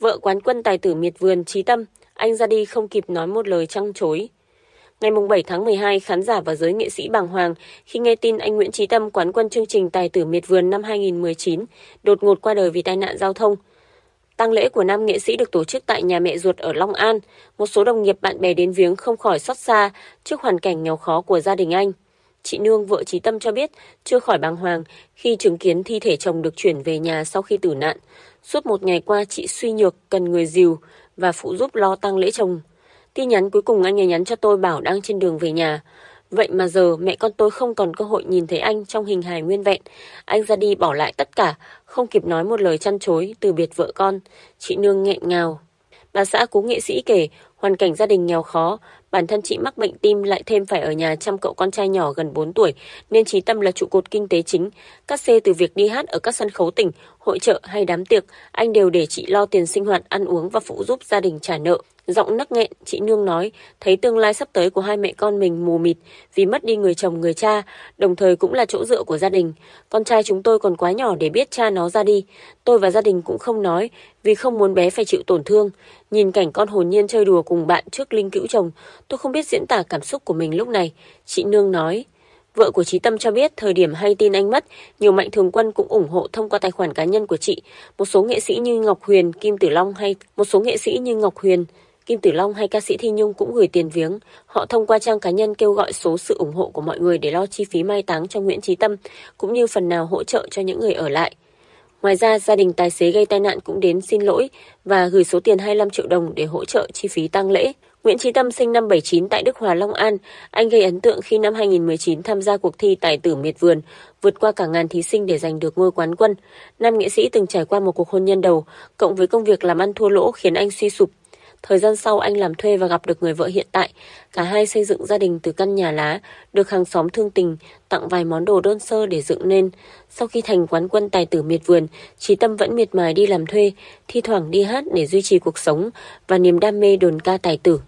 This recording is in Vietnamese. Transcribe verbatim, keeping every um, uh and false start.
Vợ quán quân tài tử miệt vườn Chí Tâm, anh ra đi không kịp nói một lời trăng trối. Ngày bảy tháng mười hai, khán giả và giới nghệ sĩ bàng hoàng khi nghe tin anh Nguyễn Chí Tâm, quán quân chương trình Tài tử miệt vườn năm hai nghìn không trăm mười chín, đột ngột qua đời vì tai nạn giao thông. Tang lễ của nam nghệ sĩ được tổ chức tại nhà mẹ ruột ở Long An. Một số đồng nghiệp bạn bè đến viếng không khỏi xót xa trước hoàn cảnh nghèo khó của gia đình anh. Chị Nương, vợ Chí Tâm cho biết chưa khỏi bàng hoàng khi chứng kiến thi thể chồng được chuyển về nhà sau khi tử nạn. Suốt một ngày qua, chị suy nhược, cần người dìu và phụ giúp lo tang lễ chồng. Tin nhắn cuối cùng anh ấy nhắn cho tôi bảo đang trên đường về nhà. Vậy mà giờ mẹ con tôi không còn cơ hội nhìn thấy anh trong hình hài nguyên vẹn. Anh ra đi bỏ lại tất cả, không kịp nói một lời trăn trối, từ biệt vợ con. Chị Nương nghẹn ngào. Bà xã cố nghệ sĩ kể, hoàn cảnh gia đình nghèo khó, bản thân chị mắc bệnh tim lại thêm phải ở nhà chăm cậu con trai nhỏ gần bốn tuổi, nên Chí Tâm là trụ cột kinh tế chính. Cát xê từ việc đi hát ở các sân khấu tỉnh, hội chợ hay đám tiệc, anh đều để chị lo tiền sinh hoạt, ăn uống và phụ giúp gia đình trả nợ. Giọng nấc nghẹn, chị Nương nói, thấy tương lai sắp tới của hai mẹ con mình mù mịt vì mất đi người chồng người cha, đồng thời cũng là chỗ dựa của gia đình. Con trai chúng tôi còn quá nhỏ để biết cha nó ra đi. Tôi và gia đình cũng không nói vì không muốn bé phải chịu tổn thương. Nhìn cảnh con hồn nhiên chơi đùa cùng bạn trước linh cữu chồng, tôi không biết diễn tả cảm xúc của mình lúc này, chị Nương nói. Vợ của Chí Tâm cho biết thời điểm hay tin anh mất, nhiều mạnh thường quân cũng ủng hộ thông qua tài khoản cá nhân của chị. Một số nghệ sĩ như Ngọc Huyền, Kim Tử Long hay một số nghệ sĩ như Ngọc Huyền, Kim Tử Long hay ca sĩ Thi Nhung cũng gửi tiền viếng. Họ thông qua trang cá nhân kêu gọi số sự ủng hộ của mọi người để lo chi phí mai táng cho Nguyễn Chí Tâm, cũng như phần nào hỗ trợ cho những người ở lại. Ngoài ra, gia đình tài xế gây tai nạn cũng đến xin lỗi và gửi số tiền hai mươi lăm triệu đồng để hỗ trợ chi phí tang lễ. Nguyễn Chí Tâm sinh năm bảy chín tại Đức Hòa, Long An. Anh gây ấn tượng khi năm hai nghìn không trăm mười chín tham gia cuộc thi Tài tử miệt vườn, vượt qua cả ngàn thí sinh để giành được ngôi quán quân. Nam nghệ sĩ từng trải qua một cuộc hôn nhân đầu, cộng với công việc làm ăn thua lỗ khiến anh suy sụp. Thời gian sau anh làm thuê và gặp được người vợ hiện tại. Cả hai xây dựng gia đình từ căn nhà lá, được hàng xóm thương tình, tặng vài món đồ đơn sơ để dựng nên. Sau khi thành quán quân tài tử miệt vườn, Chí Tâm vẫn miệt mài đi làm thuê, thi thoảng đi hát để duy trì cuộc sống và niềm đam mê đồn ca tài tử.